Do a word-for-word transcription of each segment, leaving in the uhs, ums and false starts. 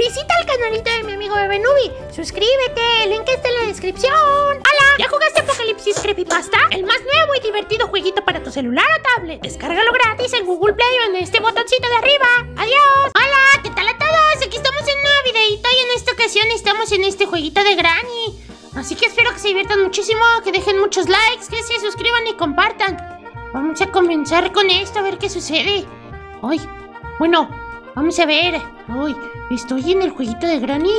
Visita el canalito de mi amigo Bebé Nubi. Suscríbete, el link está en la descripción. ¡Hola! ¿Ya jugaste Apocalipsis Creepypasta? El más nuevo y divertido jueguito para tu celular o tablet. Descárgalo gratis en Google Play o en este botoncito de arriba. ¡Adiós! ¡Hola! ¿Qué tal a todos? Aquí estamos en un nuevo videito y en esta ocasión estamos en este jueguito de Granny. Así que espero que se diviertan muchísimo, que dejen muchos likes, que se suscriban y compartan. Vamos a comenzar con esto, a ver qué sucede. Ay, bueno, vamos a ver. Ay, estoy en el jueguito de Granny.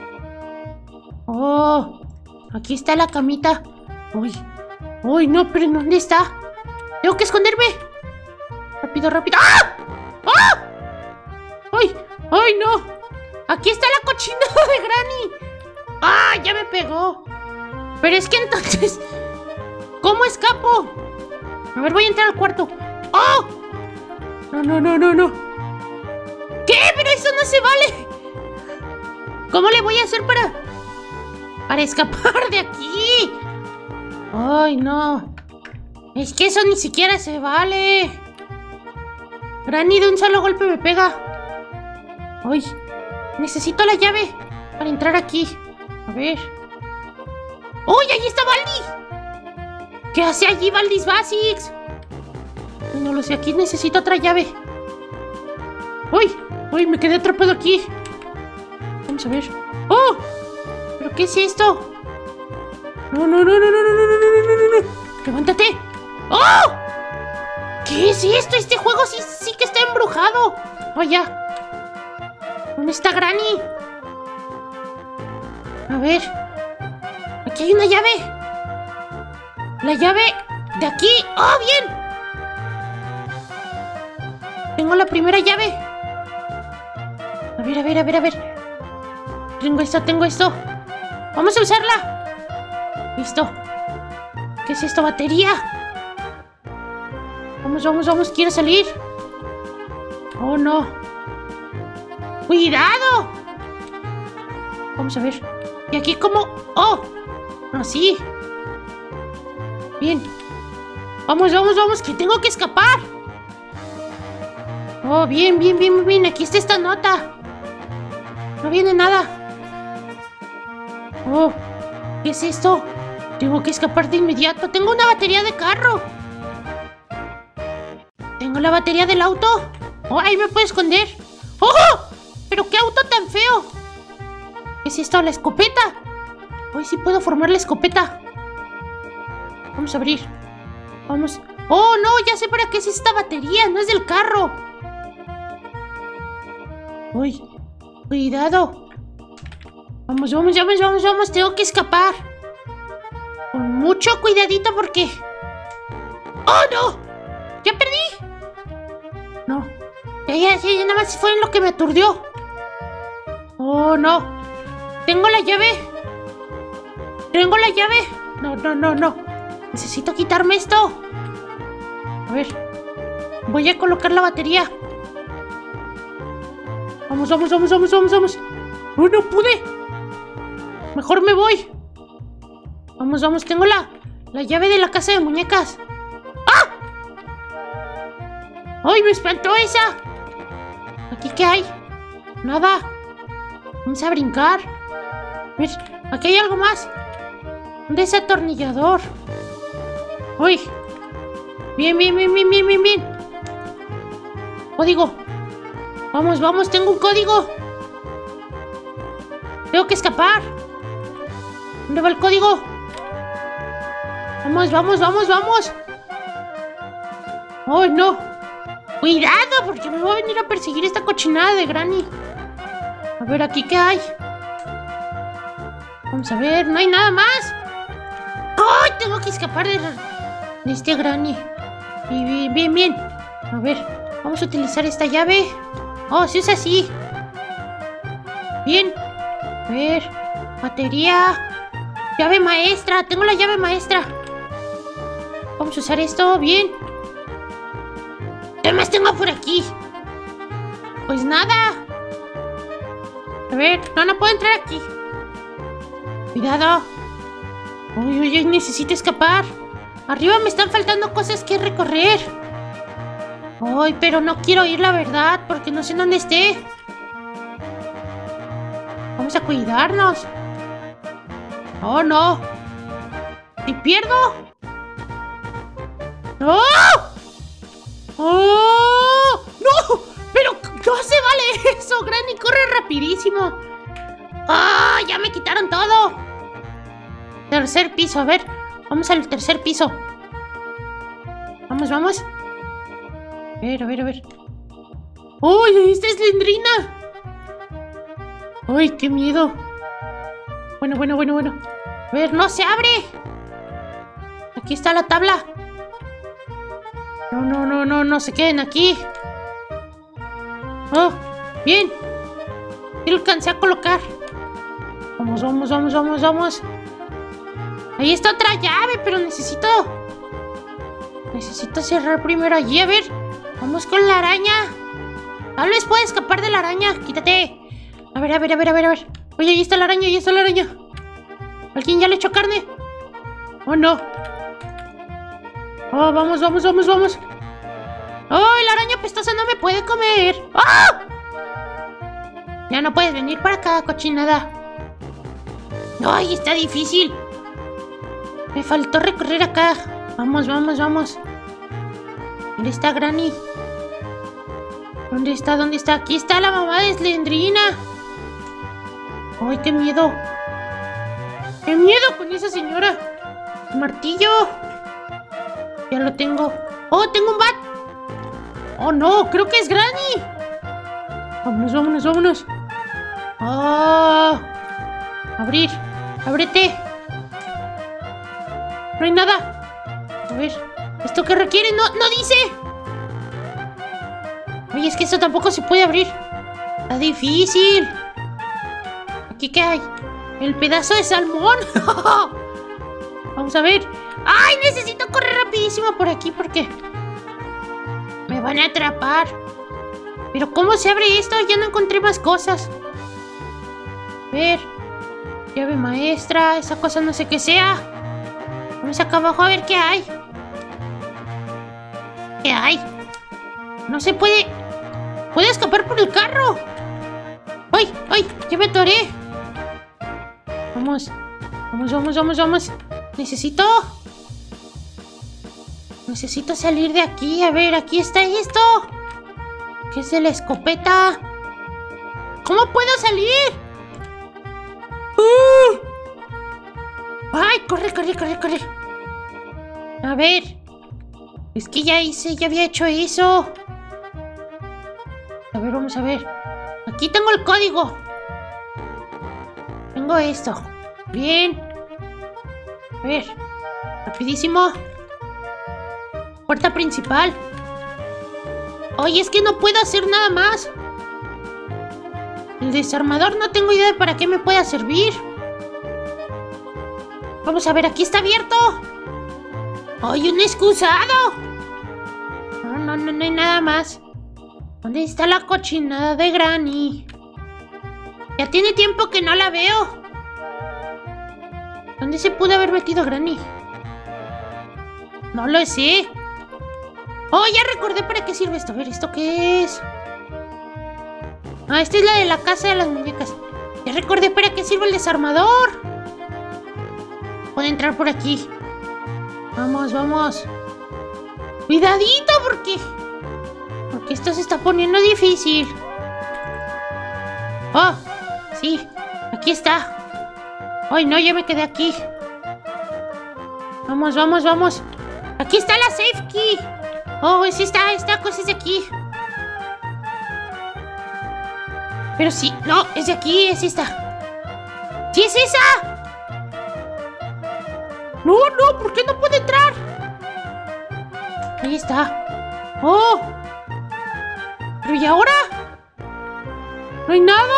Oh, aquí está la camita. Ay, ay, no, pero ¿dónde está? Tengo que esconderme. Rápido, rápido. ¡Ah! ¡Ah! ¡Ay! ¡Ay, no! Aquí está la cochinada de Granny. ¡Ah! Ya me pegó. Pero es que entonces, ¿cómo escapo? A ver, voy a entrar al cuarto. ¡Oh! No, no, no, no, no. ¿Qué? Pero eso no se vale. ¿Cómo le voy a hacer para Para escapar de aquí? Ay, no. Es que eso ni siquiera se vale. Granny de un solo golpe me pega. Ay, necesito la llave para entrar aquí. A ver. ¡Uy! ¡Ahí está Valdis! ¿Qué hace allí Valdis Basics? No lo sé, aquí necesito otra llave. ¡Uy! ¡Uy! Me quedé atrapado aquí. Vamos a ver. ¡Oh! ¿Pero qué es esto? No, no, no, no, no, no, no, no, no, no, no. ¡Levántate! ¡Oh! ¿Qué es esto? Este juego sí, sí que está embrujado. ¡Oh, ya! ¿Dónde está Granny? A ver. Aquí hay una llave. La llave de aquí. ¡Oh, bien! Tengo la primera llave. A ver, a ver, a ver, a ver. Tengo esto, tengo esto. Vamos a usarla. Listo. ¿Qué es esto? Batería. Vamos, vamos, vamos. Quiero salir. Oh, no. ¡Cuidado! Vamos a ver. Y aquí como... ¡Oh! Así. Bien. Vamos, vamos, vamos. Que tengo que escapar. Oh, bien, bien, bien, bien. Aquí está esta nota. No viene nada. Oh, ¿qué es esto? Tengo que escapar de inmediato. Tengo una batería de carro. Tengo la batería del auto. Oh, ahí me puedo esconder. ¡Oh! ¡Pero qué auto tan feo! ¿Qué es esto? ¿La escopeta? Hoy sí puedo formar la escopeta. Vamos a abrir. Vamos. ¡Oh, no! Ya sé para qué es esta batería. No es del carro. Uy, cuidado. Vamos, vamos, vamos, vamos, vamos. Tengo que escapar. Con mucho cuidadito porque... ¡Oh, no! ¡Ya perdí! No. Ya, ya, ya, ya nada más fue en lo que me aturdió. ¡Oh, no! Tengo la llave. Tengo la llave. No, no, no, no. Necesito quitarme esto. A ver. Voy a colocar la batería. Vamos, vamos, vamos, vamos, vamos, vamos. ¡Oh, no pude! Mejor me voy. Vamos, vamos, tengo la, la llave de la casa de muñecas. ¡Ah! ¡Ay, me espantó esa! ¿Aquí qué hay? Nada. Vamos a brincar. A ver, aquí hay algo más. Un desatornillador. ¡Uy! Bien, bien, bien, bien, bien, bien, bien. Código. Vamos, vamos, tengo un código. Tengo que escapar. ¿Dónde va el código? Vamos, vamos, vamos, vamos. ¡Oh, no! ¡Cuidado! Porque me va a venir a perseguir esta cochinada de Granny. A ver, ¿aquí qué hay? Vamos a ver, no hay nada más. ¡Ay! Tengo que escapar de, de este Granny. Bien, bien, bien. A ver, vamos a utilizar esta llave. Oh, sí es así. Bien. A ver, batería. Llave maestra, tengo la llave maestra. Vamos a usar esto, bien. ¿Qué más tengo por aquí? Pues nada. A ver, no, no puedo entrar aquí. Cuidado. Uy, uy, uy, necesito escapar. Arriba me están faltando cosas que recorrer. Ay, pero no quiero ir, la verdad, porque no sé dónde esté. Vamos a cuidarnos. Oh, no. ¿Y pierdo? ¡No! ¡Oh! ¡No! ¡Pero no se vale eso! Granny corre rapidísimo. ¡Ah! ¡Ya me quitaron todo! Tercer piso, a ver. Vamos al tercer piso. Vamos, vamos. A ver, a ver, a ver. ¡Uy! ¡Esta es Lendrina! ¡Uy, qué miedo! Bueno, bueno, bueno, bueno. A ver, no se abre. Aquí está la tabla. No, no, no, no, no se queden aquí. Oh, bien. Sí lo alcancé a colocar. Vamos, vamos, vamos, vamos, vamos. Ahí está otra llave, pero necesito... Necesito cerrar primero allí, a ver. Vamos con la araña. Tal vez pueda escapar de la araña. Quítate. A ver, a ver, a ver, a ver, a ver. Oye, ahí está la araña, ahí está la araña. ¿Alguien ya le echó carne? Oh, no. Oh, vamos, vamos, vamos, vamos. Oh, la araña pestosa no me puede comer. ¡Oh! Ya no puedes venir para acá, cochinada. Ay, está difícil. Me faltó recorrer acá. Vamos, vamos, vamos. ¿Dónde está Granny? ¿Dónde está? ¿Dónde está? Aquí está la mamá de Slendrina. Ay, qué miedo. ¡Qué miedo con esa señora! ¡Martillo! Ya lo tengo. ¡Oh, tengo un bat! ¡Oh, no! ¡Creo que es Granny! Vámonos, vámonos, vámonos. ¡Oh! Abrir. ¡Ábrete! No hay nada. A ver. ¿Esto qué requiere? No, no dice. Oye, es que esto tampoco se puede abrir. Está difícil. ¿Aquí qué hay? El pedazo de salmón. Vamos a ver. ¡Ay! Necesito correr rapidísimo por aquí porque me van a atrapar. Pero ¿cómo se abre esto? Ya no encontré más cosas. A ver. Llave maestra. Esa cosa no sé qué sea. Vamos acá abajo a ver qué hay. ¿Qué hay? No se puede... ¿Puedo escapar por el carro? ¡Ay! ¡Ay! ¡Ya me atoré! Vamos. Vamos, vamos, vamos, vamos. Necesito... Necesito salir de aquí. A ver, aquí está esto. ¿Qué es de la escopeta? ¿Cómo puedo salir? ¡Uh! ¡Ay! ¡Corre, corre, corre, corre! A ver. Es que ya hice, ya había hecho eso. A ver, vamos a ver. Aquí tengo el código. Tengo esto. Bien. A ver. Rapidísimo. Puerta principal. Oye, es que no puedo hacer nada más. El desarmador no tengo idea de para qué me pueda servir. Vamos a ver, aquí está abierto. ¡Ay, un excusado! No, no, no, no hay nada más. ¿Dónde está la cochinada de Granny? Ya tiene tiempo que no la veo. ¿Dónde se pudo haber metido Granny? No lo sé. Oh, ya recordé para qué sirve esto. A ver, ¿esto qué es? Ah, esta es la de la casa de las muñecas. Ya recordé para qué sirve el desarmador. Puedo entrar por aquí. Vamos, vamos. Cuidadito, porque... Porque esto se está poniendo difícil. Oh, sí. Aquí está. Ay, no, ya me quedé aquí. Vamos, vamos, vamos. Aquí está la safe key. Oh, es esta, esta cosa es de aquí. Pero sí, no, es de aquí, es esta. ¡Sí es esa! No, no, ¿por qué no puede entrar? Ahí está. ¡Oh! ¿Pero y ahora? ¡No hay nada!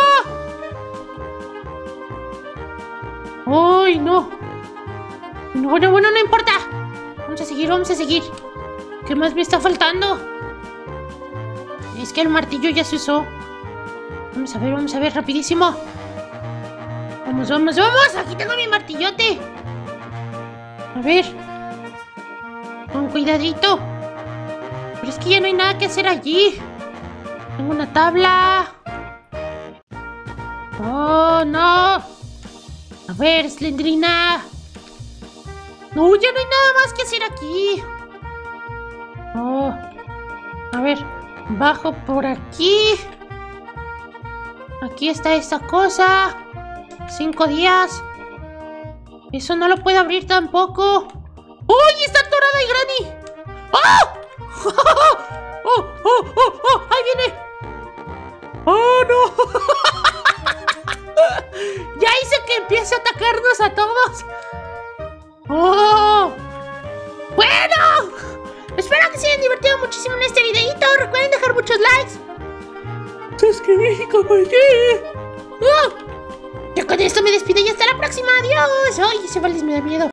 ¡Ay, no! No, bueno, bueno, no importa. Vamos a seguir, vamos a seguir. ¿Qué más me está faltando? Es que el martillo ya se usó. Vamos a ver, vamos a ver, rapidísimo. Vamos, vamos, vamos. Aquí tengo mi martillote. A ver. Con cuidadito. Pero es que ya no hay nada que hacer allí. Tengo una tabla. ¡Oh, no! A ver, Slendrina. No, ya no hay nada más que hacer aquí. Oh. A ver, bajo por aquí. Aquí está esta cosa. Cinco días. Eso no lo puedo abrir tampoco. ¡Uy! Está atorada y Granny. ¡Oh! ¡Oh! ¡Oh! ¡Oh! ¡Oh! ¡Ahí viene! ¡Oh, no! Ya hice que empiece a atacarnos a todos. ¡Oh! ¡Bueno! Espero que se hayan divertido muchísimo en este videito. Recuerden dejar muchos likes, suscribirse y compartir. ¡Oh! Yo con esto me despido y hasta la próxima. Adiós. Ay, ese Valdis me da miedo.